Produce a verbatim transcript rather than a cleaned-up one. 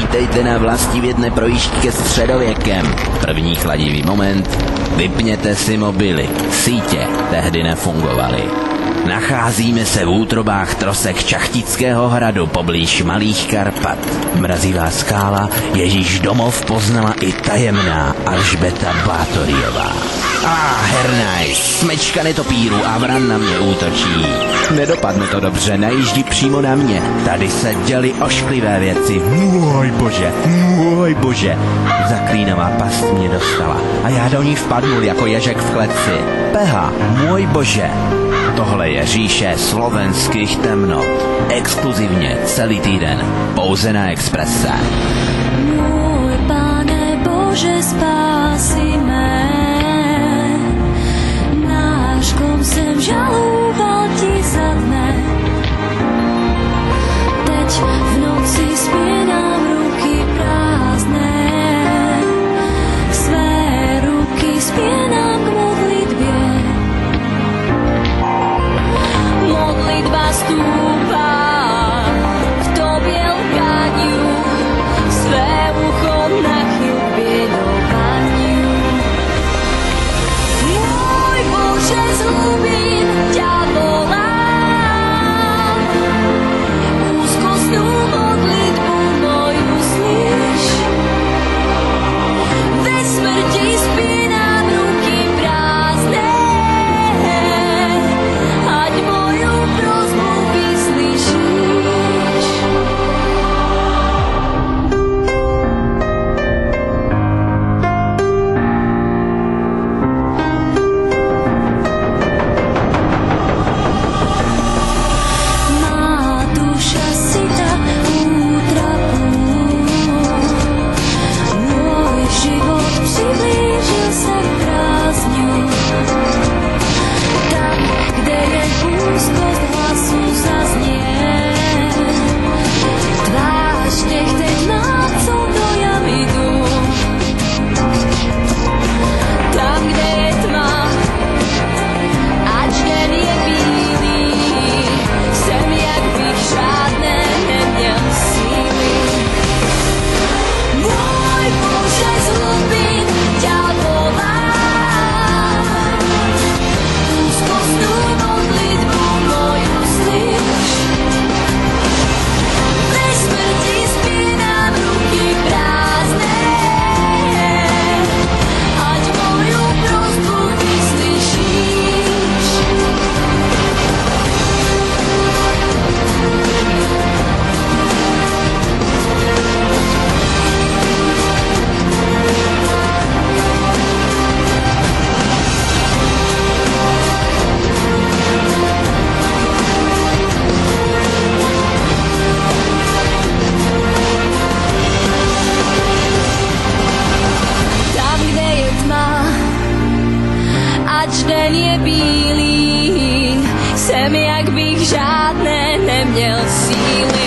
Vítejte na vlastivědné projížďky ke středověkem. První chladivý moment. Vypněte si mobily. Sítě tehdy nefungovaly. Nacházíme se v útrobách trosek Čachtického hradu poblíž Malých Karpat. Mrazivá skála, ježíš domov poznala i tajemná Alžbeta Bátoriová. A ah, hernaj, smečka netopíru a vran na mě útočí. Nedopadne to dobře, najíždí přímo na mě. Tady se děly ošklivé věci. Můj bože, můj bože. Zaklínavá past mě dostala a já do ní vpadnul jako ježek v kleci. Peha, můj bože. Tohle je říše slovenských temnot. Exkluzivně celý týden. Pouze na Expresse. Můj Pane Bože, spási mé. Náškom jsem žaluval ti za dne. Teď v noci spěnám ruky prázdné. Své ruky spěnám k modlitbě. Modlitba stúpa v tobě lkáňu, své ucho nachyl k biedováňu. Môj Bože, z hlubín ťa volám, úzkostnú modlitbu moju slyš. Ve smrti spínám ruky prázdné, ať moju prosbu vyslyšíš. Má duša syta útrapu, môj život přiblížil se k prázdňu. Tam, kde je úzkost hlasu zaznie, tvář nech teď má, co do jamy jdu. Tam, kde je tma, ač den je bílý, jsem jak bych žádné neměl síly. Môj Bože, z hlubín ťa volám, úzkostnú modlitbu moju slyš. Ve smrti spínám ruky prázdné, ať moju prosbu vyslyšíš. Tam, kde je tma, ač den je bílý, jsem jak bych žádné neměl síly.